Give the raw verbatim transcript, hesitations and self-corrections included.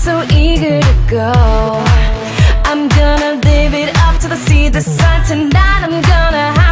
so eager to go. I'm gonna live it up till I see the sun tonight. I'm gonna